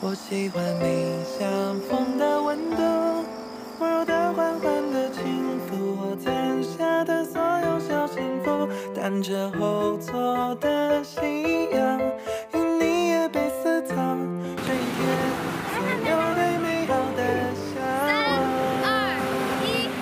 我喜欢你像风的温度，温柔的缓缓的轻抚我攒下的所有小幸福，但这后座的夕阳与你也被私藏，这一天所有对美好的向往。 3、2、1，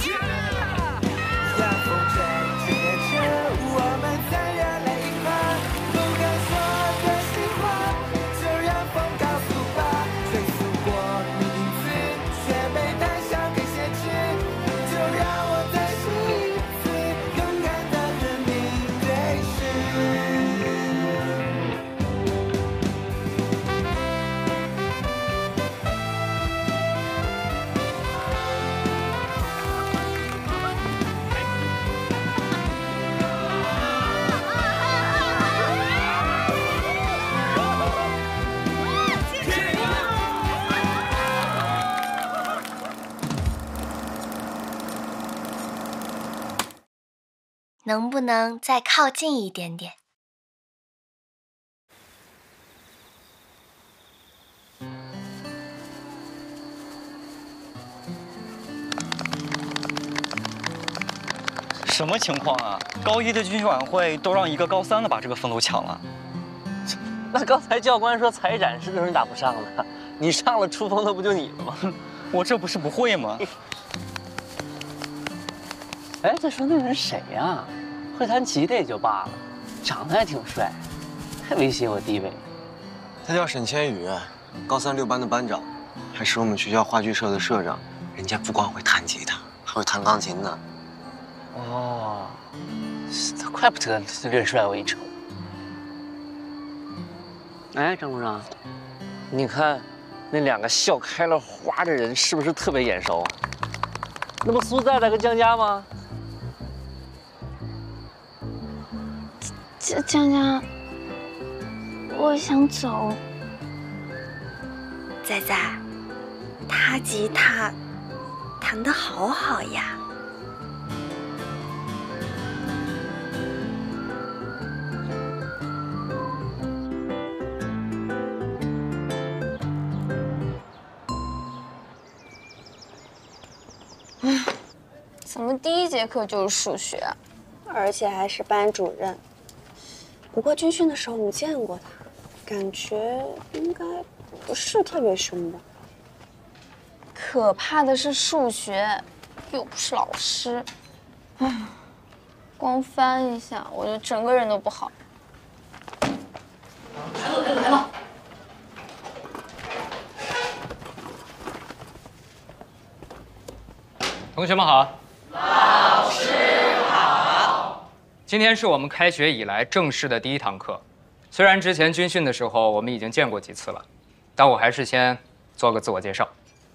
下风吹接着我们在热泪盈眶，不敢说的心话，就让风告诉吧。追溯过你影子，却被带上给写纸，就让我再试一次，勇敢的和你对视。 能不能再靠近一点点？ 什么情况啊？高一的军训晚会都让一个高三的把这个风头抢了。 那刚才教官说才展示的人打不上了，你上了出风头不就你了吗？ 我这不是不会吗？ 哎，再说那人谁呀？会弹吉他也就罢了，长得还挺帅，太威胁我地位了。 他叫沈千羽，高3 6班的班长，还是我们学校话剧社的社长。人家不光会弹吉他，还会弹钢琴呢。 哦，怪不得略帅为丑。哎，张部长，你看那2个笑开了花的人是不是特别眼熟？那不苏在在跟江家吗？ 江江，我想走。仔仔，他吉他弹得好好呀。 怎么第1节课就是数学？ 而且还是班主任。不过军训的时候你见过他，感觉应该不是特别凶吧？ 可怕的是数学，又不是老师。唉，光翻一下，我就整个人都不好。 来了。 同学们好。老师好。今天是我们开学以来正式的第1堂课。虽然之前军训的时候我们已经见过几次了，但我还是先做个自我介绍。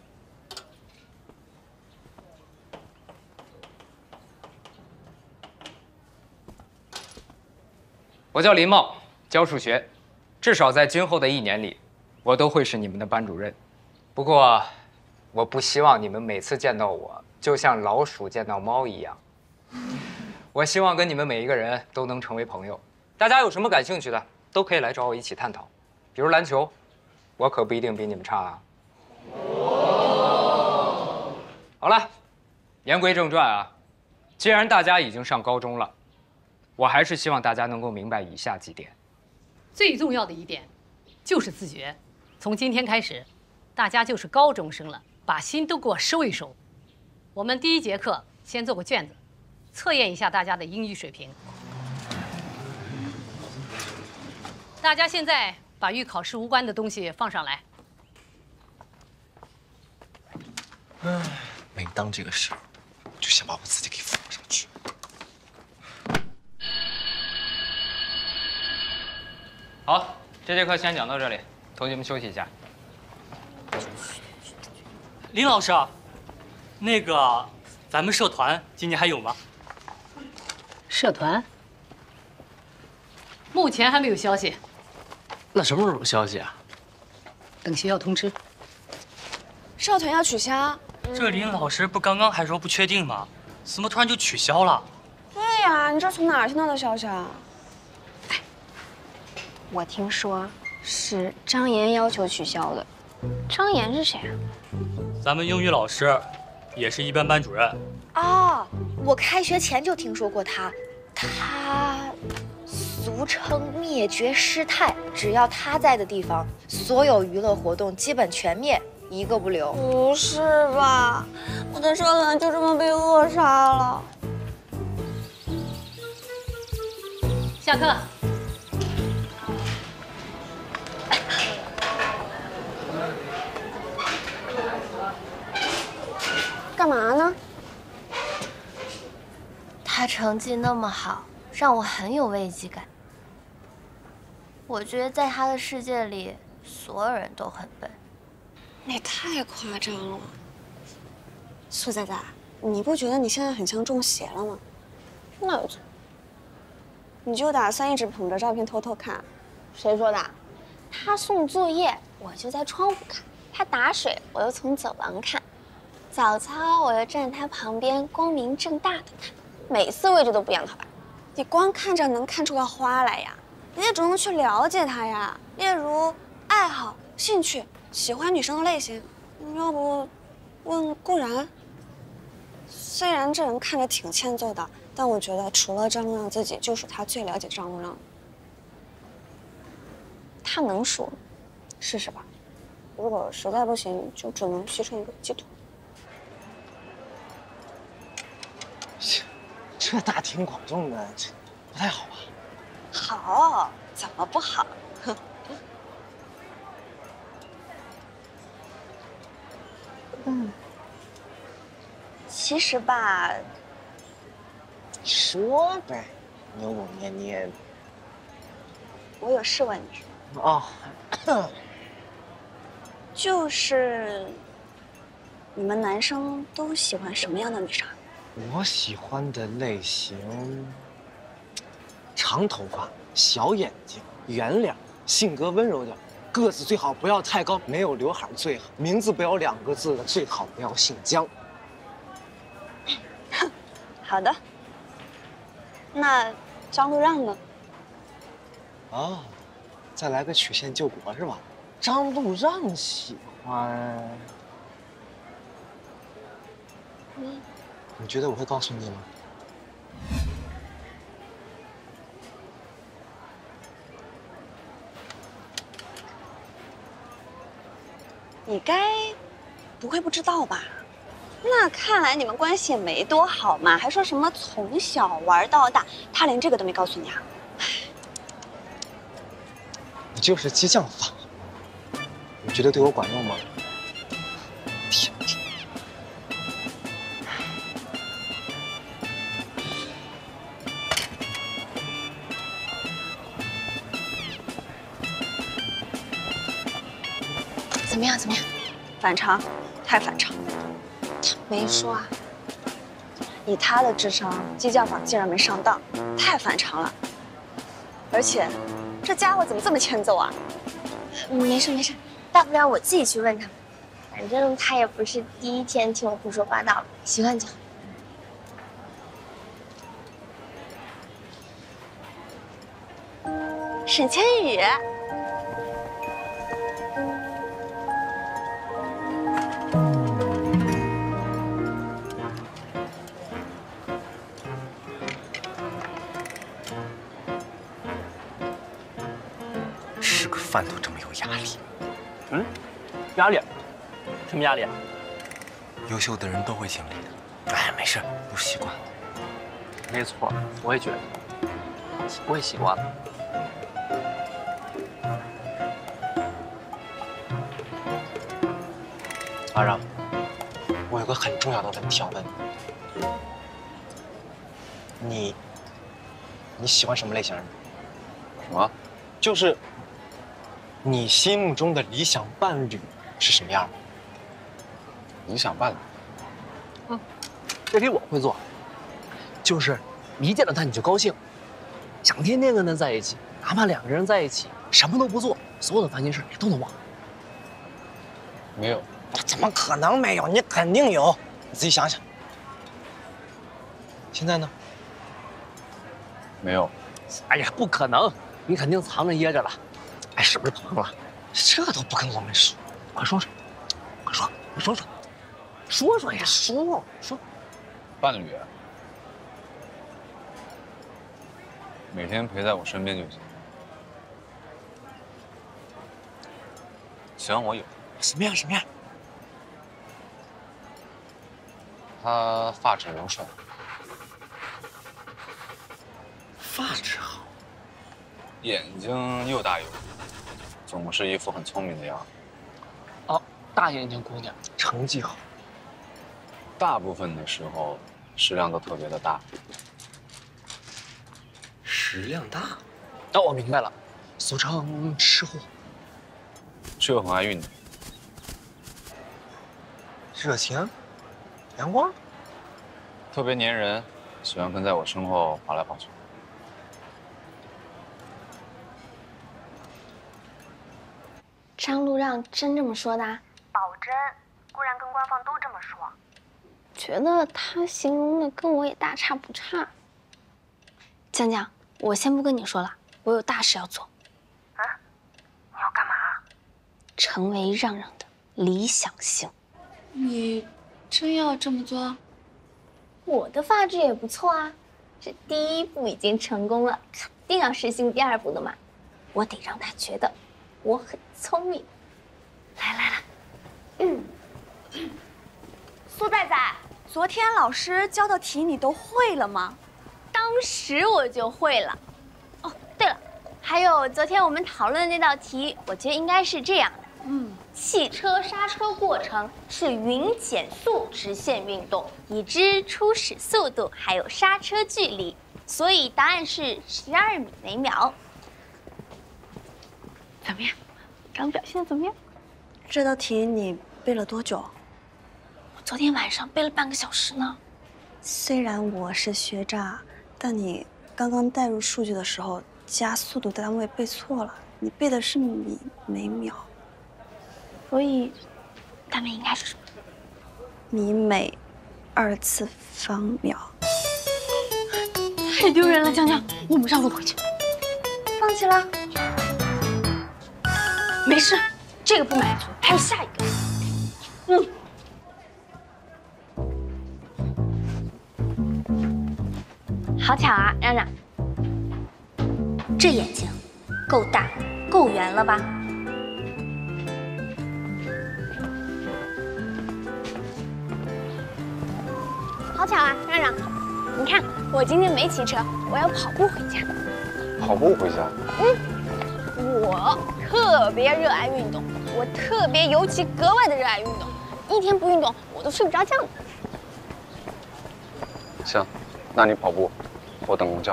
我叫林茂，教数学，至少在今后的1年里，我都会是你们的班主任。不过，我不希望你们每次见到我，就像老鼠见到猫一样。我希望跟你们每一个人都能成为朋友。大家有什么感兴趣的，都可以来找我一起探讨。比如篮球，我可不一定比你们差啊。好了，言归正传啊，既然大家已经上高中了，我还是希望大家能够明白以下几点。 最重要的一点就是自觉。从今天开始，大家就是高中生了，把心都给我收一收。我们第1节课先做个卷子，测验一下大家的英语水平。大家现在把与考试无关的东西放上来。 每当这个时候，我就想把我自己给放上去。 好，这节课先讲到这里，同学们休息一下。 林老师，那个咱们社团今年还有吗？ 社团目前还没有消息， 那什么时候有消息啊？ 等学校通知。 社团要取消？ 这林老师不刚刚还说不确定吗？怎么突然就取消了？ 对呀，你这从哪儿听到的消息啊？哎，我听说是张岩要求取消的。张岩是谁啊？ 咱们英语老师，也是一班班主任。 哦，我开学前就听说过他，他俗称灭绝师太，只要他在的地方，所有娱乐活动基本全灭，一个不留。 不是吧？我的社团就这么被扼杀了？ 下课。 干嘛呢？ 他成绩那么好，让我很有危机感。我觉得在他的世界里，所有人都很笨。 那也太夸张了。苏仔仔，你不觉得你现在很像中邪了吗？那有错？你就打算一直捧着照片偷偷看？谁说的？他送作业，我就在窗户看；他打水，我就从走廊看；早操，我就站他旁边，光明正大的看。每次位置都不一样，好吧？你光看着能看出个花来呀？你得主动去了解他呀，例如爱好、兴趣、喜欢女生的类型。要不问顾然？虽然这人看着挺欠揍的，但我觉得除了张路让自己，就是他最了解张路让。他能说，试试吧。如果实在不行，就只能牺牲一个鸡腿。 这大庭广众的，这不太好吧？ 好，怎么不好？其实吧， 你说呗，扭扭捏捏。 我有事问你。 哦， 就是你们男生都喜欢什么样的女生？ 我喜欢的类型：长头发、小眼睛、圆脸，性格温柔点，个子最好不要太高，没有刘海最好，名字不要2个字的，最好不要姓姜。 好的。那张路让呢？ 哦，再来个曲线救国是吧？张路让喜欢。你觉得我会告诉你吗？ 你该不会不知道吧？那看来你们关系也没多好嘛，还说什么从小玩到大，他连这个都没告诉你啊？ 你就是激将法，你觉得对我管用吗？天天。 怎么样？怎么样？ 反常，太反常。 没说啊。 以他的智商，激将法竟然没上当，太反常了。而且，这家伙怎么这么欠揍啊？ 没事没事，大不了我自己去问他们。反正他也不是第一天听我胡说八道了，习惯就好。 沈千羽。 吃个饭都这么有压力。 压力？什么压力？ 优秀的人都会经历的。哎，没事，都习惯了。 没错，我也觉得，我也习惯了。 阿让，我有个很重要的问题要问你，你喜欢什么类型的？ 什么？ 就是你心目中的理想伴侣是什么样的？ 理想伴侣？ 这题我会做，就是一见到他你就高兴，想天天跟他在一起，哪怕2个人在一起什么都不做，所有的烦心事你都能忘。 没有。 怎么可能没有？你肯定有，你自己想想。现在呢？ 没有。 哎呀，不可能，你肯定藏着掖着了。 哎，是不是胖了？这都不跟我们说，快说说，快说，快说说，说说呀，说。 伴侣，每天陪在我身边就行。行，我有。 什么样？什么样？ 他发质柔顺， 发质好， 眼睛又大又圆，总是一副很聪明的样子。 哦，大眼睛姑娘，成绩好。 大部分的时候，食量都特别的大。 食量大？哦，我明白了，俗称吃货。 是又很爱运动， 热情，阳光， 特别粘人，喜欢跟在我身后跑来跑去。 张路让真这么说的？ 保真，顾然跟官方都这么说。 觉得他形容的跟我也大差不差。江江，我先不跟你说了，我有大事要做。 啊？你要干嘛？ 成为让让的理想型。 你真要这么做？ 我的发质也不错啊，这第一步已经成功了，肯定要实行第二步的嘛。我得让他觉得我很聪明。来， 苏仔仔，昨天老师教的题你都会了吗？ 当时我就会了。哦，对了，还有昨天我们讨论的那道题，我觉得应该是这样的。汽车刹车过程是匀减速直线运动，已知初始速度还有刹车距离，所以答案是12米每秒。怎么样？刚表现怎么样？ 这道题你背了多久？ 我昨天晚上背了半个小时呢。 虽然我是学渣，但你刚刚带入数据的时候加速度单位背错了，你背的是米每秒。 所以，单位应该是什么？ 米每2次方秒。 太丢人了，江江，我们绕路回去。 放弃了？ 没事，这个不满足，还有下一个。好巧啊，让让，这眼睛够大、够圆了吧？好巧啊，让让，你看我今天没骑车，我要跑步回家。 跑步回家？ 我特别热爱运动，我特别尤其格外的热爱运动，一天不运动我都睡不着觉。 行，那你跑步，我等公交。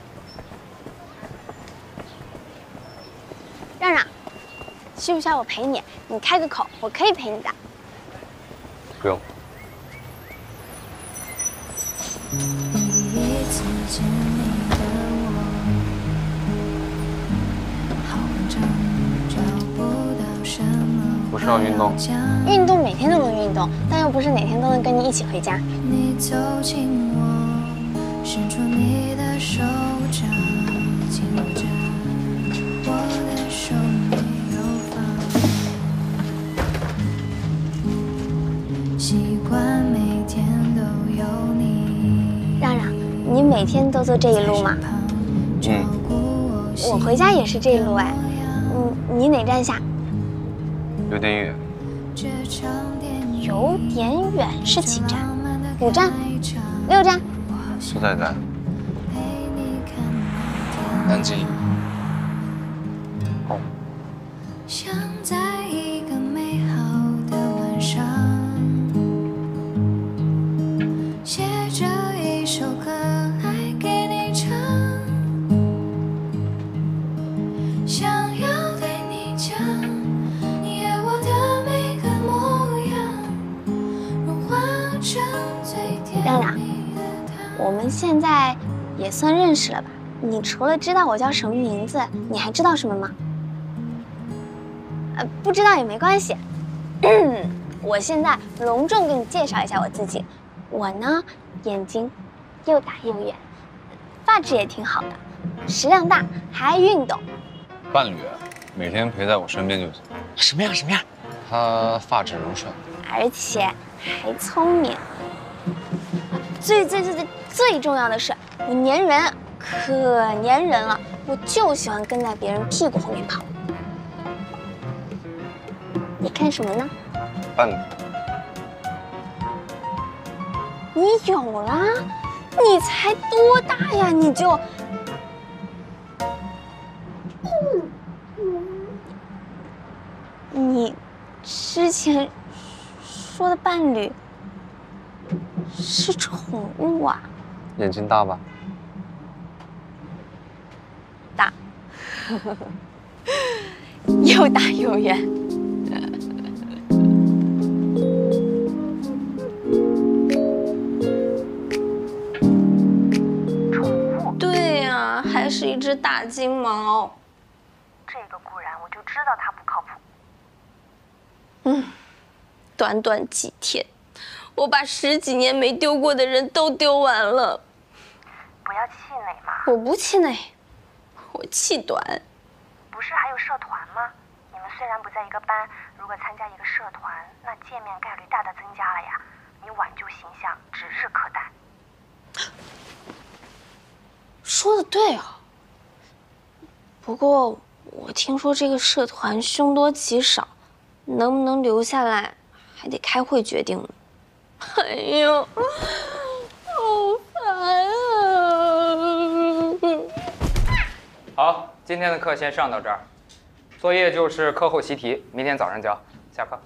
让让，需不需要我陪你？你开个口，我可以陪你的。 不用。 第一次见你的我，好文章找不到什么。 不是要运动？ 运动每天都能运动，但又不是哪天都能跟你一起回家。 你走近我，伸出你的手掌，紧握着我的手没有放。习惯每天都有你。 让让，你每天都坐这一路吗？我回家也是这一路哎。你哪站下？ 有点远。 有点远是几站？5站？6站？ 苏仔仔，安静。哦。 像在一个美好的晚上，写着一首歌来给你唱，想要对你讲，你爱我的每个模样，融化成最甜蜜的糖。 我们现在也算认识了吧？你除了知道我叫什么名字，你还知道什么吗？不知道也没关系。我现在隆重给你介绍一下我自己。我呢，眼睛又大又圆，发质也挺好的，食量大，还爱运动。 伴侣， 每天陪在我身边就行。 什么样？什么样？ 他发质柔顺， 而且还聪明。最重要的是，我粘人，可粘人了。我就喜欢跟在别人屁股后面跑。你看什么呢？ 伴侣。 你有啦？你才多大呀？你就……你之前说的伴侣是宠物啊？ 眼睛大吧？ 大，又大又圆。对呀，还是一只大金毛。 这个固然我就知道它不靠谱。 短短几天，我把10几年没丢过的人都丢完了。 不要气馁嘛。 我不气馁，我气短。 不是还有社团吗？你们虽然不在一个班，如果参加一个社团，那见面概率大大增加了呀。你挽救形象指日可待。 说的对啊。不过我听说这个社团凶多吉少，能不能留下来还得开会决定呢。哎呦，好烦啊！ 好，今天的课先上到这儿，作业就是课后习题，明天早上交。下课。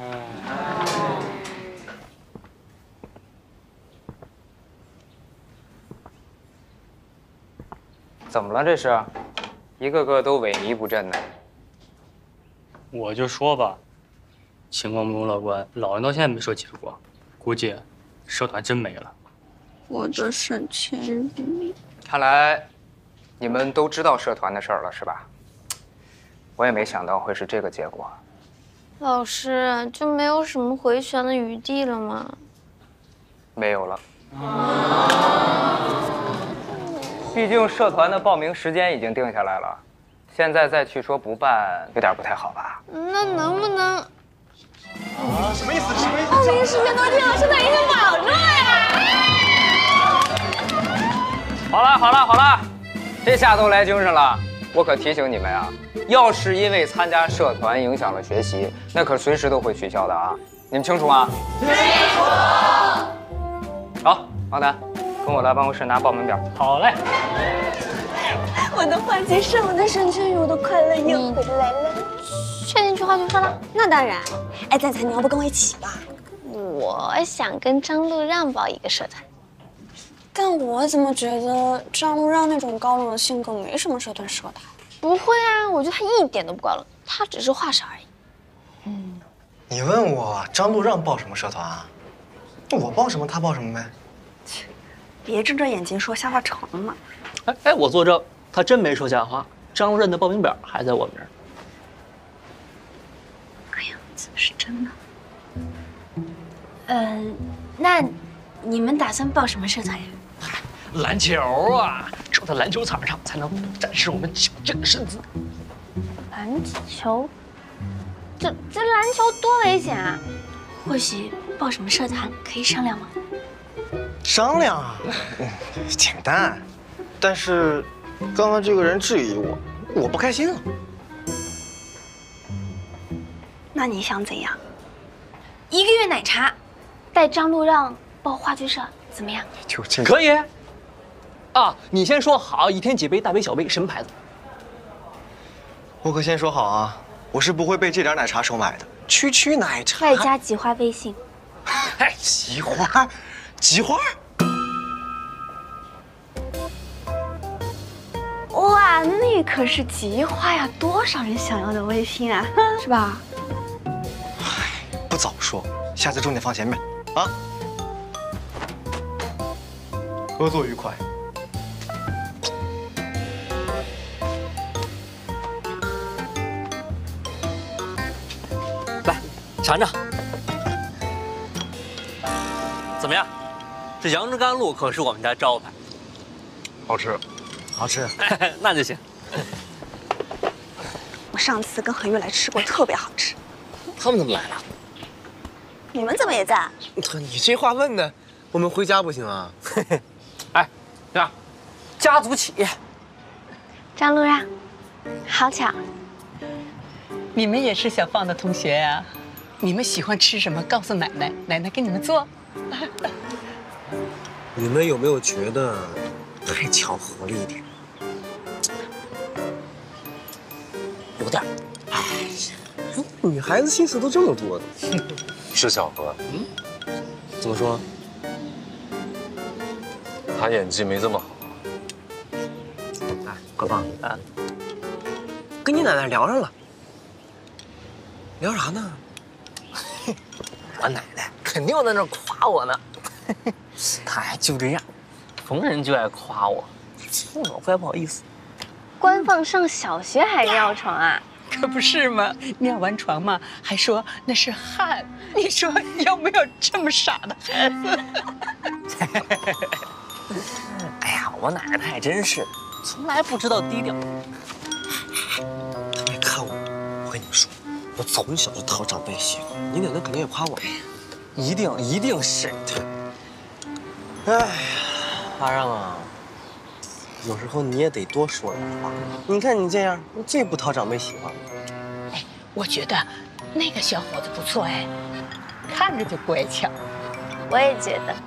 怎么了？这是，一个个都萎靡不振的。 我就说吧，情况不乐观，老人到现在没说起来过，估计社团真没了。 我的省钱日。 看来你们都知道社团的事儿了，是吧？我也没想到会是这个结果。 老师，就没有什么回旋的余地了吗？ 没有了。毕竟社团的报名时间已经定下来了，现在再去说不办，有点不太好吧？ 那能不能？ 什么意思？什么意思？ 报名时间都定了，社团已经保住呀！ 好了，这下都来精神了。我可提醒你们啊，要是因为参加社团影响了学习，那可随时都会取消的啊！你们清楚吗？清楚。好，王楠，跟我来办公室拿报名表。 好嘞。 我的话剧社，我的省钱日，我的快乐又回来了。 确定去话剧社了？ 那当然。哎，仔仔，你要不跟我一起吧？ 我想跟张路让报一个社团。 但我怎么觉得张路让那种高冷的性格没什么社团适合他？ 不会啊，我觉得他一点都不高冷，他只是话少而已。 你问我张路让报什么社团啊？我报什么他报什么呗。 别睁着眼睛说瞎话成吗？ 哎，我作证，他真没说瞎话。张路任的报名表还在我们这儿。 看样子是真的。 那你们打算报什么社团呀？ 篮球啊，只有在篮球场上才能展示我们强健的身姿。 篮球？这篮球多危险啊！ 或许报什么社团可以商量吗？ 商量啊，简单。但是刚刚这个人质疑我，我不开心了。 那你想怎样 ？1个月奶茶，带张路让报话剧社，怎么样？ 就这可以。啊，你先说好，一天几杯，大杯小杯，什么牌子？ 我可先说好啊，我是不会被这点奶茶收买的。区奶茶， 外加菊花微信。 哎，菊花，菊花。 哇，那可是菊花呀，多少人想要的微信啊，是吧？ 唉，不早说，下次重点放前面啊。合作愉快。 来，尝尝。怎么样？这杨枝甘露可是我们家招牌。 好吃。 好吃。 那就行。 我上次跟恒宇来吃过，特别好吃。 他们怎么来了？ 你们怎么也在？ 你这话问的，我们回家不行啊？ 哎，呀，家族企业。 张路让，好巧。 你们也是小放的同学呀？你们喜欢吃什么？告诉奶奶，奶奶给你们做。 你们有没有觉得太巧合了一点？ 有点。 哎呀，女孩子心思都这么多的。 是巧合。 怎么说？ 他演技没这么好。 哎，小胖啊，跟你奶奶聊上了。聊啥呢？ 我奶奶肯定在那夸我呢。她还就这样，逢人就爱夸我，我怪不好意思。 官放上小学还尿床啊？ 可不是嘛，尿完床嘛，还说那是汗。你说有没有这么傻的孩子？ 哎呀，我奶奶太真是，从来不知道低调。 你看我跟你说，我从小就讨长辈喜欢，你奶奶肯定也夸我。 一定是。 哎呀，阿让啊，有时候你也得多说点话。你看你这样，最不讨长辈喜欢了。 哎，我觉得那个小伙子不错哎，看着就乖巧。 我也觉得。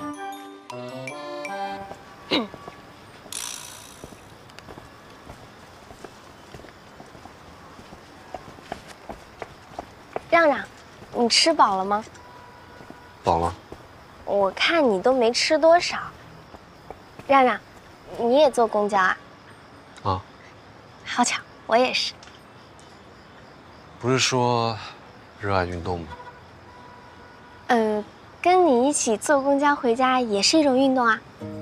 让让，你吃饱了吗？ 饱了。 我看你都没吃多少。让让，你也坐公交啊？ 啊。 好巧，我也是。 不是说热爱运动吗？ 跟你一起坐公交回家也是一种运动啊。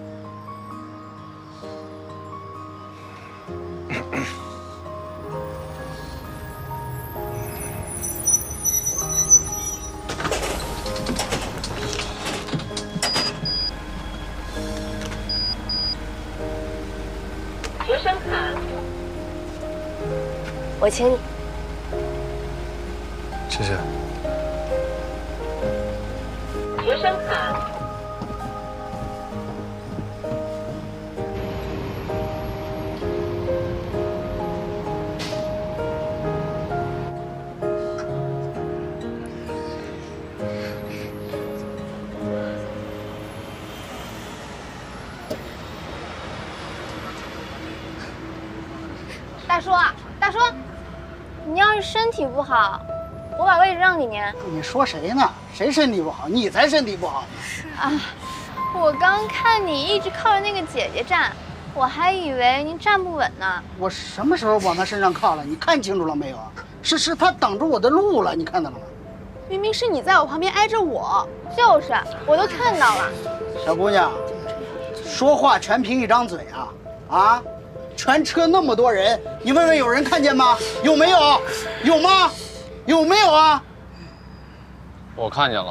学生卡， 我请你。 谢谢。 学生卡。 大叔，大叔，你要是身体不好，我把位置让给您。 你说谁呢？谁身体不好？你才身体不好。 啊，我刚看你一直靠着那个姐姐站，我还以为您站不稳呢。 我什么时候往她身上靠了？你看清楚了没有啊？是她挡住我的路了，你看到了吗？ 明明是你在我旁边挨着我。 就是，我都看到了。 小姑娘，说话全凭一张嘴啊！啊！全车那么多人，你问问有人看见吗？有没有？有吗？有没有啊？ 我看见了。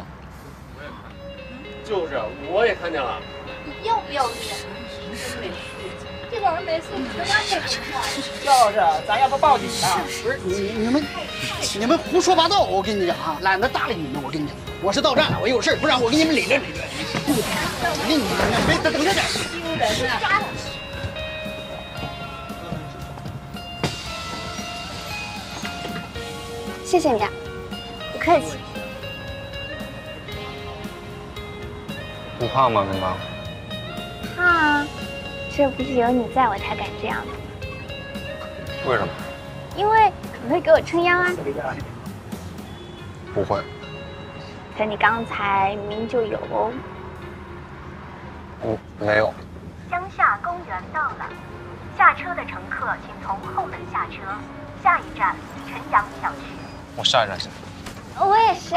就是，我也看见了。 你要不要脸？这种人没素质，跟他配合不好。 就是，咱要不报警啊？不是你们胡说八道！我跟你讲啊，懒得搭理你们。我跟你讲，我是到站了，我有事，不然我给你们理论理论。你别等着点。丢人啊！抓他！ 谢谢你啊，不客气。 不怕吗，林妈？ 怕啊，这不是有你在我才敢这样的。 为什么？ 因为你会给我撑腰啊。 不会。 可你刚才明明就有哦。 没有。 江夏公园到了，下车的乘客请从后门下车，下一站晨阳小区。 我下一站下。 我也是。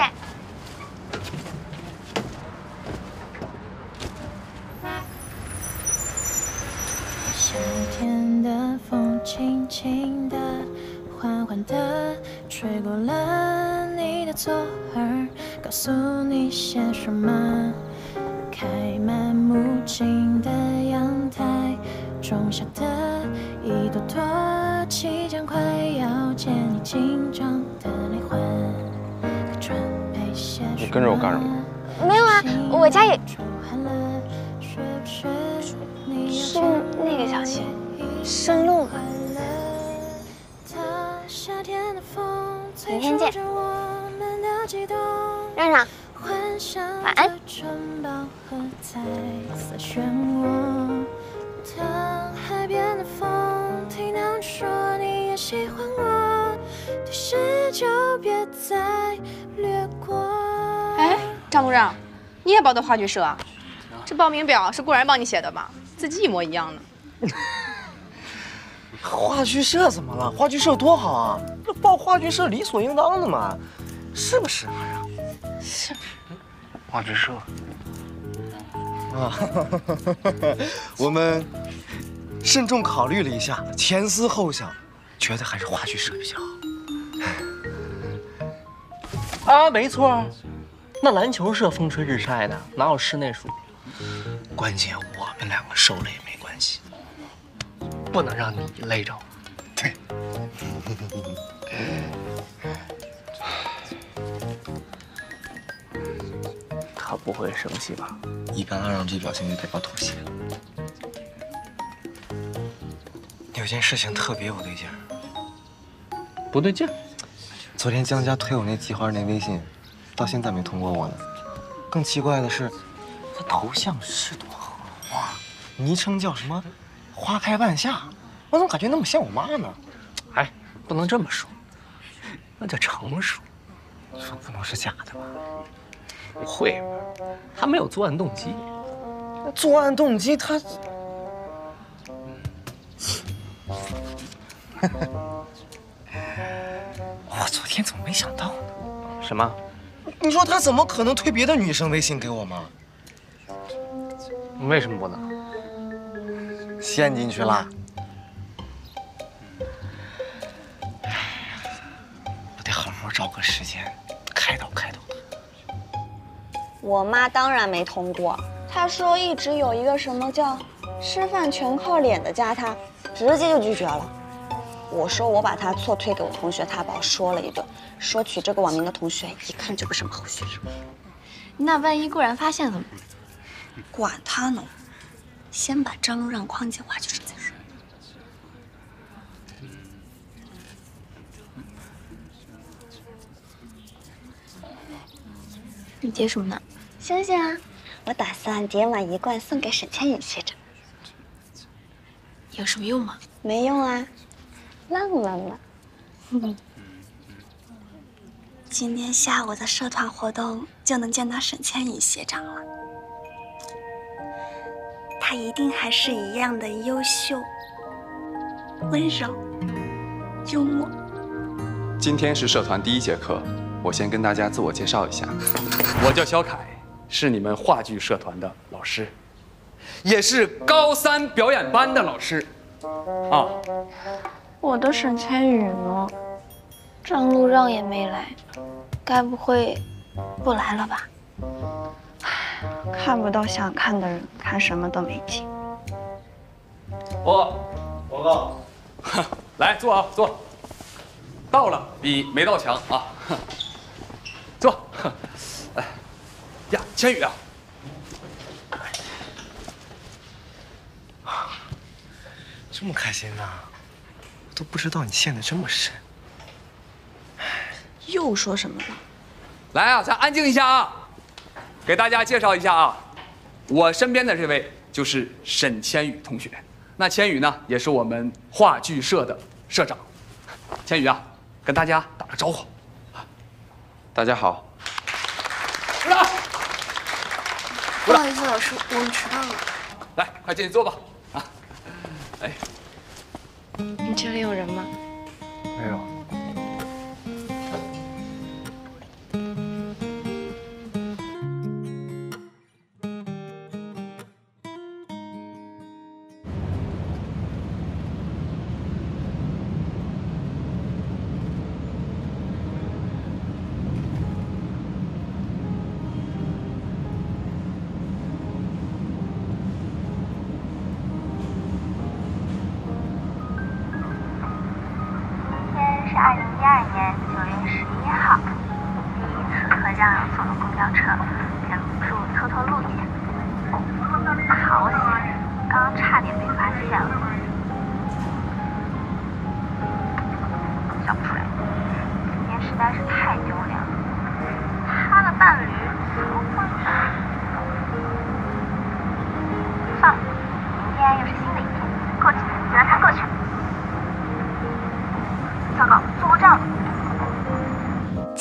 夏天的风轻轻的，缓缓的吹过了你的左耳，告诉你些什么？开满木槿的阳台，种下的一朵朵即将快要见你跟着我干什么？ 没有啊，我家也是那个小溪，深路嘛。 明天见，让让，晚安。 哎，张路让，你也报的话剧社啊？这报名表是顾然帮你写的吧？字迹一模一样呢。 话剧社怎么了？话剧社多好啊！这报话剧社理所应当的嘛，是不是啊？ 是。 话剧社啊，我们慎重考虑了一下，前思后想，觉得还是话剧社比较好。 啊，没错，那篮球社风吹日晒的，哪有室内属？ 关键我们两个受累没关系， 不能让你累着。 对。 他不会生气吧？ 一看阿让这表情就代表妥协。有件事情特别不对劲儿。 不对劲儿？ 昨天江家推我那计划那微信，到现在没通过我呢。更奇怪的是，他头像是朵荷花，昵称叫什么“花开半夏”，我怎么感觉那么像我妈呢？ 哎，不能这么说，那叫成熟。 说不能是假的吧？ 不会吧？他没有作案动机。 作案动机他……我昨天怎么没想到呢？ 什么？ 你说他怎么可能推别的女生微信给我吗？ 为什么不能？ 陷进去了。我得好好找个时间开导开导他。 我妈当然没通过，她说一直有一个什么叫“吃饭全靠脸”的加她，直接就拒绝了。我说我把她错推给我同学，她把我说了一顿，说取这个网名的同学一看就不是么好学生。 那万一顾然发现怎么办？ 管他呢，先把张路让框进话剧社再说。 你结什么呢？ 星星啊，我打算点碗一罐送给沈千羽学长。 有什么用吗？ 没用啊，浪漫嘛。今天下午的社团活动就能见到沈千羽学长了，他一定还是一样的优秀、温柔、幽默。 今天是社团第一节课，我先跟大家自我介绍一下，我叫肖凯，是你们话剧社团的老师，也是高3表演班的老师。啊， 我的沈千羽呢？张路让也没来，该不会不来了吧？ 看不到想看的人，看什么都没劲。 报告，来坐啊，坐。到了比没到强啊，坐。哎呀，千羽啊， 这么开心呢，我都不知道你陷得这么深。 又说什么了？ 来啊，咱安静一下啊！给大家介绍一下啊，我身边的这位就是沈千羽同学。那千羽呢，也是我们话剧社的社长。千羽啊，跟大家打个招呼。大家好。 不好意思，老师，我们迟到了。 来，快进去坐吧。啊，哎， 你这里有人吗？ 没有。 沈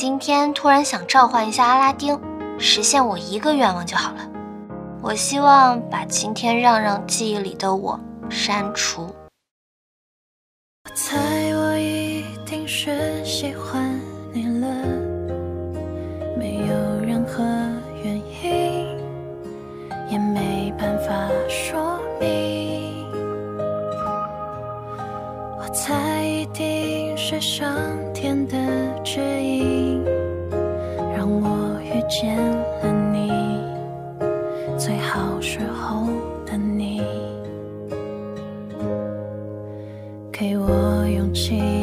今天突然想召唤一下阿拉丁，实现我一个愿望就好了。我希望把今天让让记忆里的我删除。 我猜我一定是喜欢你了，没有任何原因，也没办法说明。我猜一定是上天的指引，让我遇见了你，最好时候的你，给我勇气